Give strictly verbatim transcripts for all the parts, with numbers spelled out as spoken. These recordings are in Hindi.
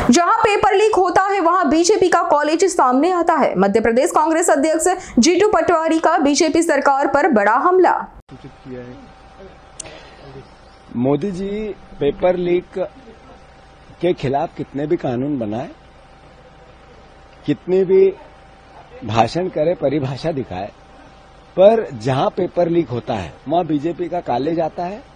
जहां पेपर लीक होता है वहां बीजेपी का कॉलेज सामने आता है। मध्य प्रदेश कांग्रेस अध्यक्ष जीतू पटवारी का बीजेपी सरकार पर बड़ा हमला। मोदी जी पेपर लीक के खिलाफ कितने भी कानून बनाए, कितनी भी भाषण करे, परिभाषा दिखाए, पर जहां पेपर लीक होता है वहां बीजेपी का कॉलेज आता है,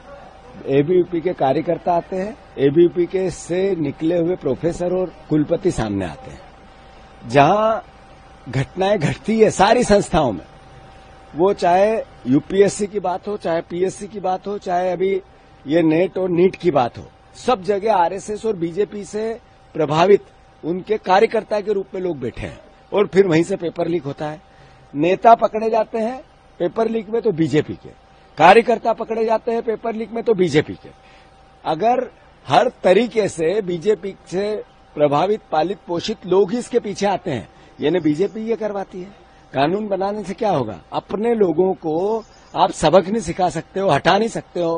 एबीवीपी के कार्यकर्ता आते हैं, एबीवीपी के से निकले हुए प्रोफेसर और कुलपति सामने आते हैं। जहां घटनाएं घटती है सारी संस्थाओं में, वो चाहे यूपीएससी की बात हो, चाहे पीएससी की बात हो, चाहे अभी ये नेट और नीट की बात हो, सब जगह आरएसएस और बीजेपी से प्रभावित उनके कार्यकर्ता के रूप में लोग बैठे हैं और फिर वहीं से पेपर लीक होता है। नेता पकड़े जाते हैं पेपर लीक में तो बीजेपी के, कार्यकर्ता पकड़े जाते हैं पेपर लीक में तो बीजेपी के। अगर हर तरीके से बीजेपी से प्रभावित पालित पोषित लोग ही इसके पीछे आते हैं, यानी बीजेपी ये करवाती है। कानून बनाने से क्या होगा? अपने लोगों को आप सबक नहीं सिखा सकते हो, हटा नहीं सकते हो,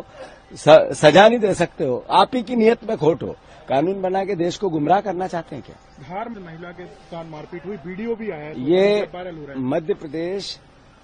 सजा नहीं दे सकते हो, आप ही की नियत में खोट हो। कानून बना के देश को गुमराह करना चाहते हैं क्या? धार में महिला के साथ मारपीट हुई, वीडियो भी आया है, तो ये मध्य प्रदेश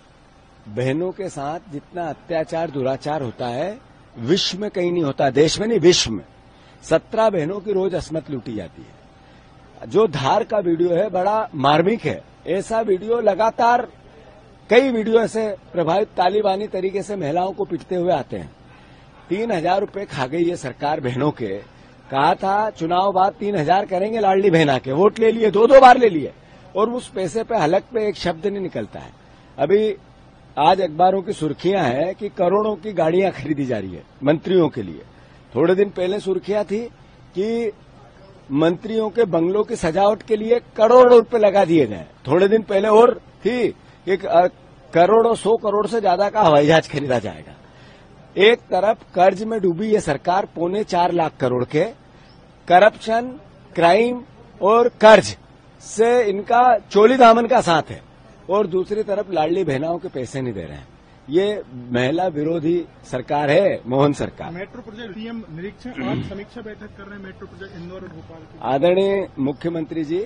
बहनों के साथ जितना अत्याचार दुराचार होता है विश्व में कहीं नहीं होता, देश में नहीं विश्व में। सत्रह बहनों की रोज अस्मत लूटी जाती है। जो धार का वीडियो है बड़ा मार्मिक है। ऐसा वीडियो लगातार कई वीडियो ऐसे प्रभावित तालिबानी तरीके से महिलाओं को पिटते हुए आते हैं। तीन हजार रूपये खा गई ये सरकार बहनों के। कहा था चुनाव बाद तीन हजार करेंगे लाडली बहना के, वोट ले लिए, दो दो बार ले लिए, और उस पैसे पे हलक पे एक शब्द नहीं निकलता है। अभी आज अखबारों की सुर्खियां हैं कि करोड़ों की गाड़ियां खरीदी जा रही है मंत्रियों के लिए। थोड़े दिन पहले सुर्खियां थी कि मंत्रियों के बंगलों की सजावट के लिए करोड़ों रुपए लगा दिए गए। थोड़े दिन पहले और थी कि करोड़ों सौ करोड़ से ज्यादा का हवाई जहाज खरीदा जाएगा। एक तरफ कर्ज में डूबी ये सरकार पौने चार लाख करोड़ के, करप्शन, क्राइम और कर्ज से इनका चोली दामन का साथ है, और दूसरी तरफ लाडली बहनाओं के पैसे नहीं दे रहे हैं। ये महिला विरोधी सरकार है मोहन सरकार। मेट्रो प्रोजेक्ट सीएम निरीक्षण आज समीक्षा बैठक कर रहे हैं मेट्रो प्रोजेक्ट इंदौर और भोपाल की। आदरणीय मुख्यमंत्री जी,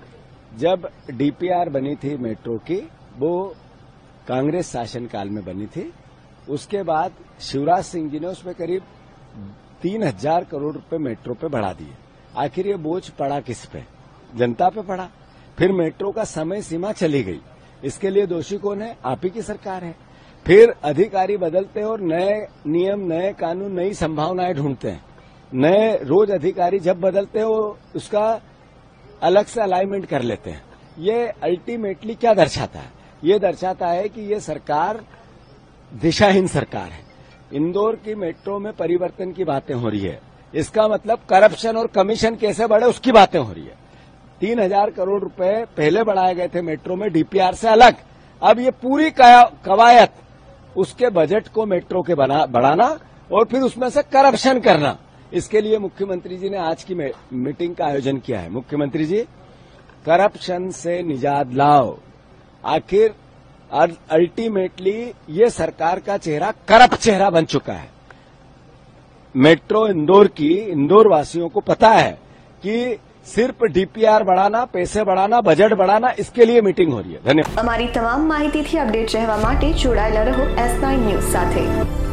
जब डीपीआर बनी थी मेट्रो की, वो कांग्रेस शासनकाल में बनी थी। उसके बाद शिवराज सिंह जी ने उसमें करीब तीन हजार करोड़ रुपए मेट्रो पे बढ़ा दिए। आखिर ये बोझ पड़ा किस पे? जनता पे पड़ा। फिर मेट्रो का समय सीमा चली गई। इसके लिए दोषी कौन है? आप ही की सरकार है। फिर अधिकारी बदलते हैं और नए नियम, नए कानून, नई संभावनाएं ढूंढते हैं। नए रोज अधिकारी जब बदलते हैं वो उसका अलग से अलाइनमेंट कर लेते हैं। ये अल्टीमेटली क्या दर्शाता है? ये दर्शाता है कि ये सरकार दिशाहीन सरकार है। इंदौर की मेट्रो में परिवर्तन की बातें हो रही है, इसका मतलब करप्शन और कमीशन कैसे बढ़े उसकी बातें हो रही है। तीन हजार करोड़ रुपए पहले बढ़ाए गए थे मेट्रो में डीपीआर से अलग। अब ये पूरी कवायद उसके बजट को मेट्रो के बना बढ़ाना और फिर उसमें से करप्शन करना। इसके लिए मुख्यमंत्री जी ने आज की मीटिंग का आयोजन किया है। मुख्यमंत्री जी, करप्शन से निजात लाओ। आखिर अल्टीमेटली ये सरकार का चेहरा करप्ट चेहरा बन चुका है। मेट्रो इंदौर की, इंदौर वासियों को पता है कि सिर्फ डीपीआर बढ़ाना, पैसे बढ़ाना, बजट बढ़ाना, इसके लिए मीटिंग हो रही है। धन्यवाद। અમારી તમામ માહિતીથી અપડેટ રહેવા માટે જોડાયેલા રહો એસ નાઇન ન્યૂઝ સાથે।